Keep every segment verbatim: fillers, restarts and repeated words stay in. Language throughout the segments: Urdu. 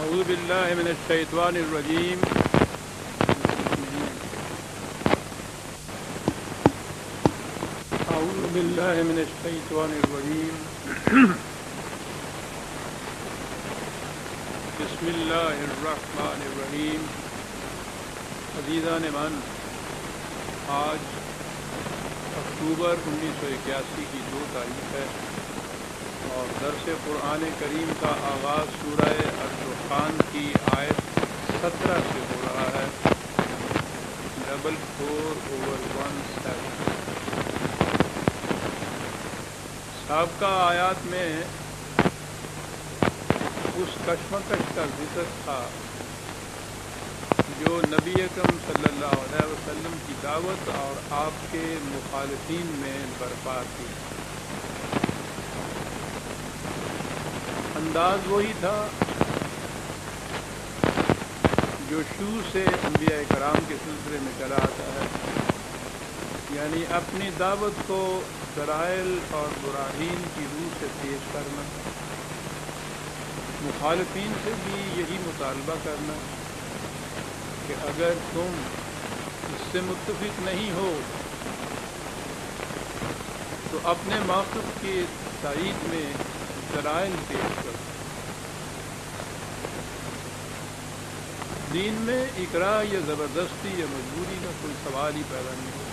اعوذ باللہ من الشیطان الرجیم اعوذ باللہ من الشیطان الرجیم بسم اللہ الرحمن الرحیم۔ عزیزان من، آج اکتوبر انیس سو اکیاسی کی دو تاریخ ہے اور درس قرآن کریم کا آغاز سورہ الدخان کی آیت سترہ سے ہو رہا ہے، double four over one seven. سابقہ آیات میں اس کشمکش کا ذکر تھا جو نبی اکرم صلی اللہ علیہ وسلم کی دعوت اور آپ کے مخالفین میں برپا تھی۔ انداز وہی تھا جو شروع سے انبیاء کرام کے سلسلے میں چلا آتا ہے، یعنی اپنی دعوت کو دلائل اور براہین کی روح سے پیش کرنا، مخالفین سے بھی یہی مطالبہ کرنا کہ اگر تم اس سے متفق نہیں ہو تو اپنے موقف کی تائید میں دلائل پیش کرو۔ دین میں اکراہ یا زبردستی یا مجبوری کا کوئی سوال ہی پیدا نہیں ہو۔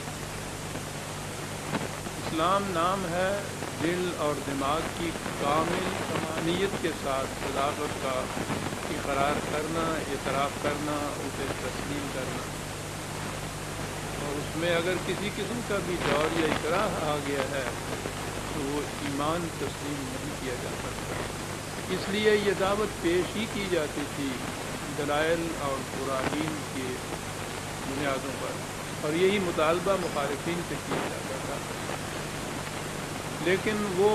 اسلام نام ہے دل اور دماغ کی کامل تمانیت کے ساتھ صداقت کا اقرار کرنا، اعتراف کرنا، اسے تسلیم کرنا، اور اس میں اگر کسی قسم کا بھی دور یا اکراہ آ گیا ہے تو وہ ایمان تسلیم نہیں کیا جا سکتا۔ اس لیے یہ دعوت پیش ہی کی جاتی تھی دلائل اور براہین کی بنیادوں پر، اور یہی مطالبہ مخالفین سے کیا جاتا تھا۔ لیکن وہ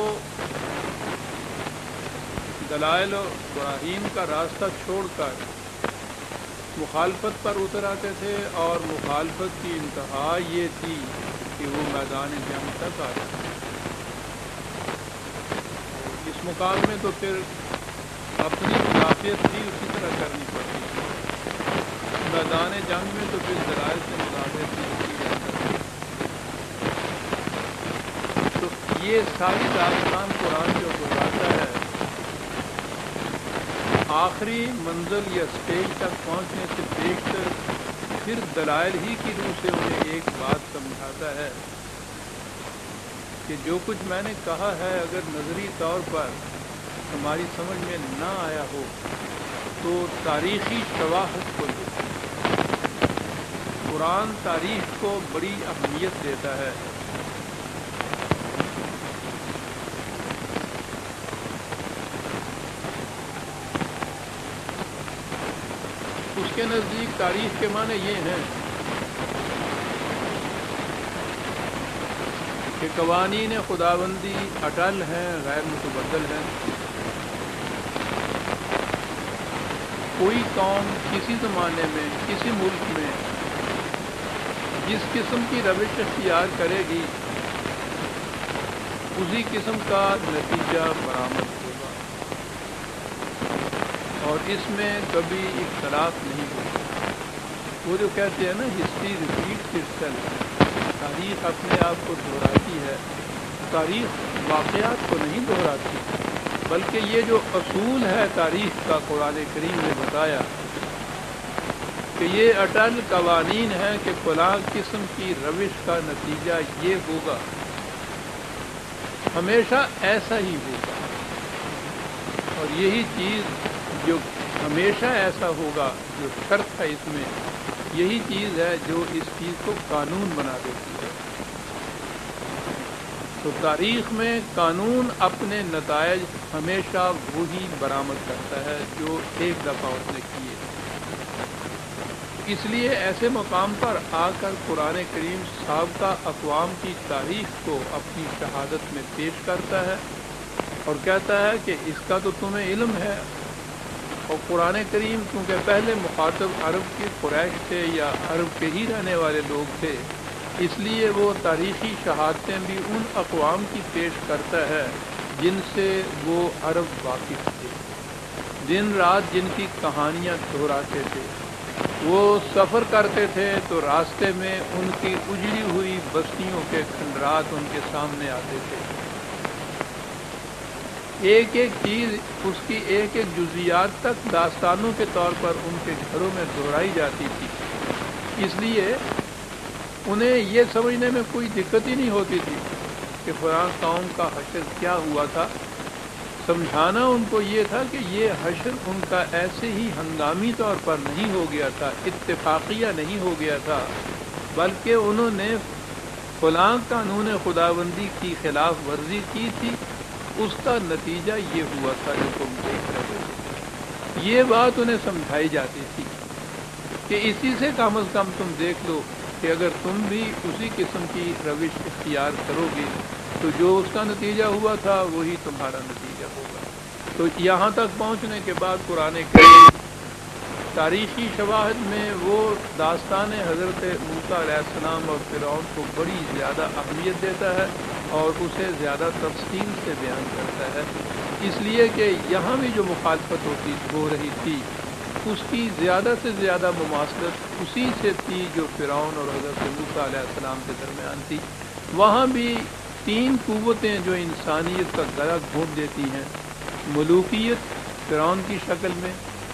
دلائل و براہین کا راستہ چھوڑ کر مخالفت پر اتر آتے تھے، اور مخالفت کی انتہا یہ تھی کہ وہ میدان جنگ تک آ جاتے تھے۔ اس مقام میں تو پھر اپنی مدافعت بھی اسی طرح کرنی پڑتی ہے۔ میدان جنگ میں تو پھر دلائل سے مدافعت نہیں کی جا سکتی۔ تو یہ ساری داستان قرآن جو بتاتا ہے، آخری منزل یا سٹیج تک پہنچنے سے دیکھ کر پھر دلائل ہی کی روح سے انہیں ایک بات سمجھاتا ہے کہ جو کچھ میں نے کہا ہے اگر نظری طور پر ہماری سمجھ میں نہ آیا ہو تو تاریخی شواہد کو دیکھیں۔ قرآن تاریخ کو بڑی اہمیت دیتا ہے۔ اس کے نزدیک تاریخ کے معنی یہ ہیں کہ قوانین خداوندی اٹل ہیں، غیر متبدل ہیں۔ کوئی قوم کسی زمانے میں کسی ملک میں جس قسم کی روش اختیار کرے گی اسی قسم کا نتیجہ برآمد ہوگا، اور اس میں کبھی اختلاف نہیں ہوگا۔ وہ جو کہتے ہیں نا ہسٹری ریپیٹس اٹسیلف، تاریخ اپنے آپ کو دہراتی ہے۔ تاریخ واقعات کو نہیں دہراتی، بلکہ یہ جو اصول ہے تاریخ کا قرآن کریم نے بتایا کہ یہ اٹل قوانین ہیں کہ فلاں قسم کی روش کا نتیجہ یہ ہوگا، ہمیشہ ایسا ہی ہوگا، اور یہی چیز جو ہمیشہ ایسا ہوگا جو شرط ہے اس میں، یہی چیز ہے جو اس چیز کو قانون بنا دیتی ہے۔ تو تاریخ میں قانون اپنے نتائج ہمیشہ وہی برآمد کرتا ہے جو ایک دفعہ اس نے کیے۔ اس لیے ایسے مقام پر آ کر قرآن کریم سابقہ اقوام کی تاریخ کو اپنی شہادت میں پیش کرتا ہے اور کہتا ہے کہ اس کا تو تمہیں علم ہے، اور قرآن کریم کیونکہ پہلے مخاطب عرب کے قریش تھے یا عرب کے ہی رہنے والے لوگ تھے، اس لیے وہ تاریخی شہادتیں بھی ان اقوام کی پیش کرتا ہے جن سے وہ عرب واقف تھے۔ دن رات جن کی کہانیاں دہراتے تھے، وہ سفر کرتے تھے تو راستے میں ان کی اجڑی ہوئی بستیوں کے کھنڈرات ان کے سامنے آتے تھے، ایک ایک چیز اس کی ایک ایک جزیات تک داستانوں کے طور پر ان کے گھروں میں دہرائی جاتی تھی، اس لیے انہیں یہ سمجھنے میں کوئی دقت ہی نہیں ہوتی تھی کہ فلاں قوم کا حشر کیا ہوا تھا۔ سمجھانا ان کو یہ تھا کہ یہ حشر ان کا ایسے ہی ہنگامی طور پر نہیں ہو گیا تھا، اتفاقیہ نہیں ہو گیا تھا، بلکہ انہوں نے فلاں قانون خداوندی کی خلاف ورزی کی تھی، اس کا نتیجہ یہ ہوا تھا جو تم دیکھ رہے ہو۔ یہ بات انہیں سمجھائی جاتی تھی کہ اسی سے کم از کم تم دیکھ لو کہ اگر تم بھی اسی قسم کی روش اختیار کرو گے تو جو اس کا نتیجہ ہوا تھا وہی تمہارا نتیجہ ہوگا۔ تو یہاں تک پہنچنے کے بعد قرآن کریم تاریخی شواہد میں وہ داستان حضرت موسیٰ علیہ السلام اور فرعون کو بڑی زیادہ اہمیت دیتا ہے اور اسے زیادہ تفصیل سے بیان کرتا ہے، اس لیے کہ یہاں بھی جو مخالفت ہوتی ہو رہی تھی اس کی زیادہ سے زیادہ مماثلت اسی سے تھی جو فرعون اور حضرت موسیٰ علیہ السلام کے درمیان تھی۔ وہاں بھی تین قوتیں جو انسانیت کا گلا گھونٹ دیتی ہیں، ملوکیت فرعون کی شکل میں،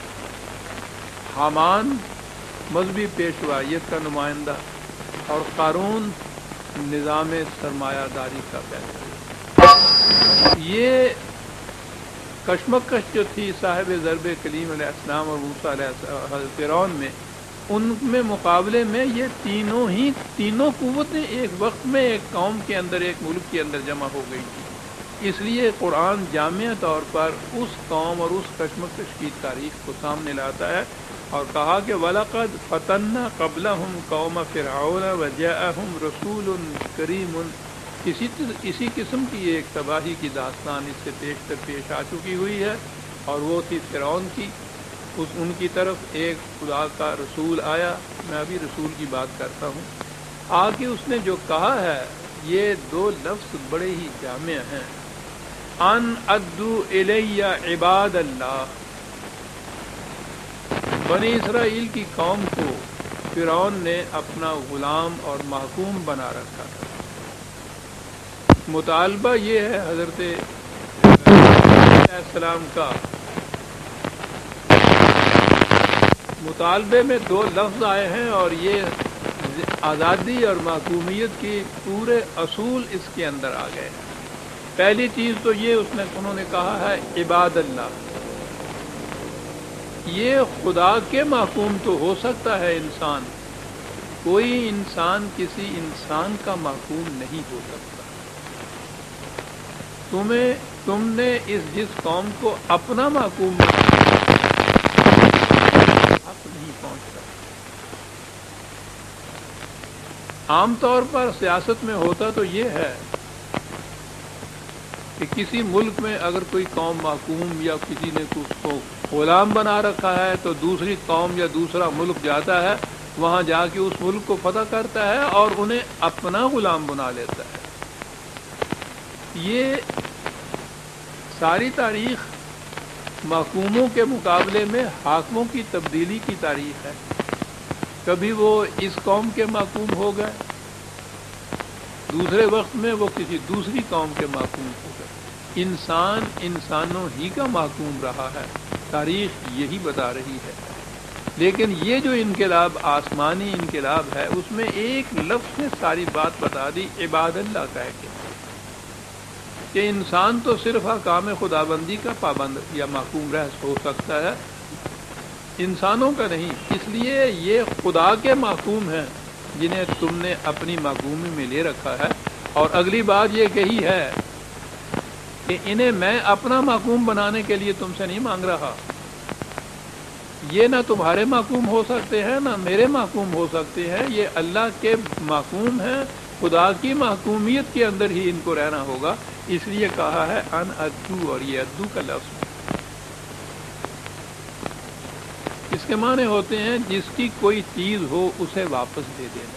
حامان مذہبی پیشوائیت کا نمائندہ، اور قارون نظام سرمایہ داری کا پیدا۔ یہ کشمکش جو تھی صاحب ضرب کلیم علیہ السلام اور موسیٰ علیہ فرعون میں، ان میں مقابلے میں یہ تینوں ہی تینوں قوتیں ایک وقت میں ایک قوم کے اندر، ایک ملک کے اندر جمع ہو گئی تھی۔ اس لیے قرآن جامع طور پر اس قوم اور اس کشمکش کی تاریخ کو سامنے لاتا ہے اور کہا کہ وَلَقَدْ فَتَنَّا قَبْلَهُمْ قَوْمَ فِرْعَوْنَ وَجَاءَهُمْ رَسُولٌ كَرِيمٌ۔ اسی اسی قسم کی ایک تباہی کی داستان اس سے پیشتر پیش آ چکی ہوئی ہے، اور وہ تھی فرعون کی۔ اس ان کی طرف ایک خدا کا رسول آیا، میں ابھی رسول کی بات کرتا ہوں، آ کے اس نے جو کہا ہے یہ دو لفظ بڑے ہی جامع ہیں، ان ادو الی عباد اللہ۔ بنی اسرائیل کی قوم کو فرعون نے اپنا غلام اور محکوم بنا رکھا تھا۔ مطالبہ یہ ہے حضرت علیہ السلام کا، مطالبے میں دو لفظ آئے ہیں اور یہ آزادی اور محکومیت کی پورے اصول اس کے اندر آ گئے ہیں۔ پہلی چیز تو یہ اس نے انہوں نے کہا ہے عباد اللہ۔ یہ خدا کے محکوم تو ہو سکتا ہے انسان، کوئی انسان کسی انسان کا محکوم نہیں ہو سکتا۔ تمہیں تم نے اس جس قوم کو اپنا محکوم حق نہیں پہنچتا۔ عام طور پر سیاست میں ہوتا تو یہ ہے کہ کسی ملک میں اگر کوئی قوم محکوم یا کسی نے اس کو غلام بنا رکھا ہے تو دوسری قوم یا دوسرا ملک جاتا ہے، وہاں جا کے اس ملک کو فتح کرتا ہے اور انہیں اپنا غلام بنا لیتا ہے۔ یہ ساری تاریخ محکوموں کے مقابلے میں حاکموں کی تبدیلی کی تاریخ ہے۔ کبھی وہ اس قوم کے محکوم ہو گئے، دوسرے وقت میں وہ کسی دوسری قوم کے محکوم ہو گئے۔ انسان انسانوں ہی کا محکوم رہا ہے، تاریخ یہی بتا رہی ہے۔ لیکن یہ جو انقلاب آسمانی انقلاب ہے اس میں ایک لفظ نے ساری بات بتا دی، عباد اللہ کہہ کے، کہ انسان تو صرف احکام خدابندی کا پابند یا محکوم رہ ہو سکتا ہے، انسانوں کا نہیں۔ اس لیے یہ خدا کے محکوم ہیں جنہیں تم نے اپنی محکومی میں لے رکھا ہے۔ اور اگلی بات یہ کہی ہے کہ انہیں میں اپنا محکوم بنانے کے لیے تم سے نہیں مانگ رہا، یہ نہ تمہارے محکوم ہو سکتے ہیں نہ میرے محکوم ہو سکتے ہیں، یہ اللہ کے محکوم ہیں، خدا کی محکومیت کے اندر ہی ان کو رہنا ہوگا۔ اس لیے کہا ہے ان ادو، اور یہ ادو کا لفظ اس کے معنی ہوتے ہیں جس کی کوئی چیز ہو اسے واپس دے دینا۔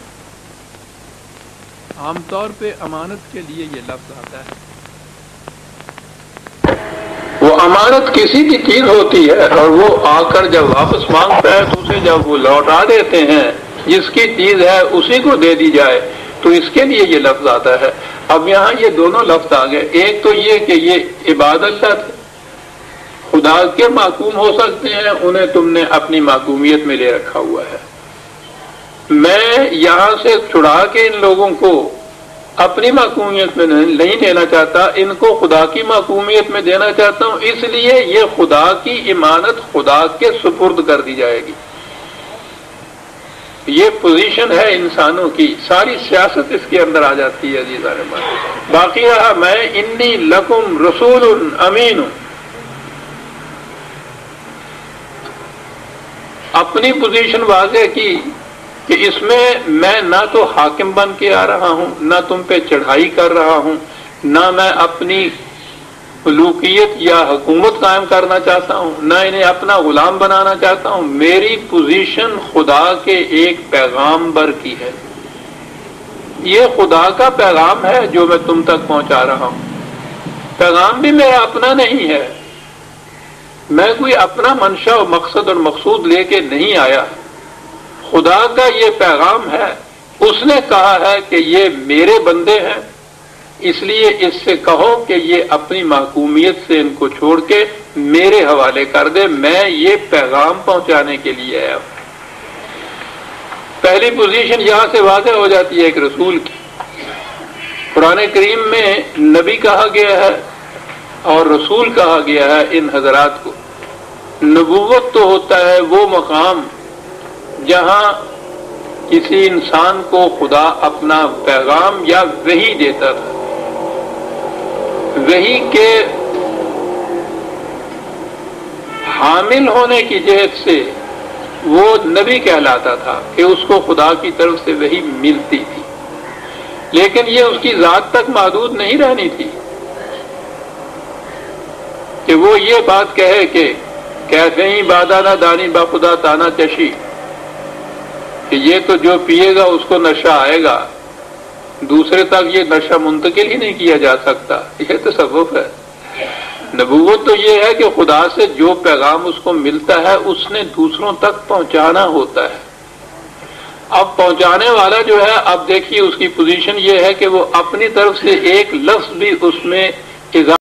عام طور پہ امانت کے لیے یہ لفظ آتا ہے۔ وہ امانت کسی کی چیز ہوتی ہے اور وہ آ کر جب واپس مانگتا ہے تو اسے جب وہ لوٹا دیتے ہیں، جس کی چیز ہے اسی کو دے دی جائے، تو اس کے لیے یہ لفظ آتا ہے۔ اب یہاں یہ دونوں لفظ آ گئے، ایک تو یہ کہ یہ عباد اللہ تھے، خدا کے معصوم ہو سکتے ہیں، انہیں تم نے اپنی معصومیت میں لے رکھا ہوا ہے۔ میں یہاں سے چھڑا کے ان لوگوں کو اپنی معصومیت میں نہیں دینا چاہتا، ان کو خدا کی معصومیت میں دینا چاہتا ہوں، اس لیے یہ خدا کی امانت خدا کے سپرد کر دی جائے گی۔ یہ پوزیشن ہے انسانوں کی، ساری سیاست اس کے اندر آ جاتی ہے عزیزان من۔ باقی رہا میں انی لکم رسول امین، اپنی پوزیشن واضح کی کہ اس میں میں نہ تو حاکم بن کے آ رہا ہوں، نہ تم پہ چڑھائی کر رہا ہوں، نہ میں اپنی ملوکیت یا حکومت قائم کرنا چاہتا ہوں، نہ انہیں اپنا غلام بنانا چاہتا ہوں۔ میری پوزیشن خدا کے ایک پیغامبر کی ہے، یہ خدا کا پیغام ہے جو میں تم تک پہنچا رہا ہوں۔ پیغام بھی میرا اپنا نہیں ہے، میں کوئی اپنا منشا و مقصد اور مقصود لے کے نہیں آیا، خدا کا یہ پیغام ہے۔ اس نے کہا ہے کہ یہ میرے بندے ہیں، اس لیے اس سے کہو کہ یہ اپنی محکومیت سے ان کو چھوڑ کے میرے حوالے کر دے، میں یہ پیغام پہنچانے کے لیے آیا ہوں۔ پہلی پوزیشن یہاں سے واضح ہو جاتی ہے ایک رسول کی۔ قرآن کریم میں نبی کہا گیا ہے اور رسول کہا گیا ہے ان حضرات کو۔ نبوت تو ہوتا ہے وہ مقام جہاں کسی انسان کو خدا اپنا پیغام یا وحی دیتا تھا، وحی کے حامل ہونے کی جہت سے وہ نبی کہلاتا تھا کہ اس کو خدا کی طرف سے وحی ملتی تھی، لیکن یہ اس کی ذات تک محدود نہیں رہنی تھی کہ وہ یہ بات کہے کہ کیسے ہی بادانہ دانی با خدا تانا چشی، کہ یہ تو جو پیے گا اس کو نشہ آئے گا، دوسرے تک یہ نشہ منتقل ہی نہیں کیا جا سکتا۔ یہ تصوف ہے۔ نبوت تو یہ ہے کہ خدا سے جو پیغام اس کو ملتا ہے اس نے دوسروں تک پہنچانا ہوتا ہے۔ اب پہنچانے والا جو ہے، اب دیکھیے اس کی پوزیشن یہ ہے کہ وہ اپنی طرف سے ایک لفظ بھی اس میں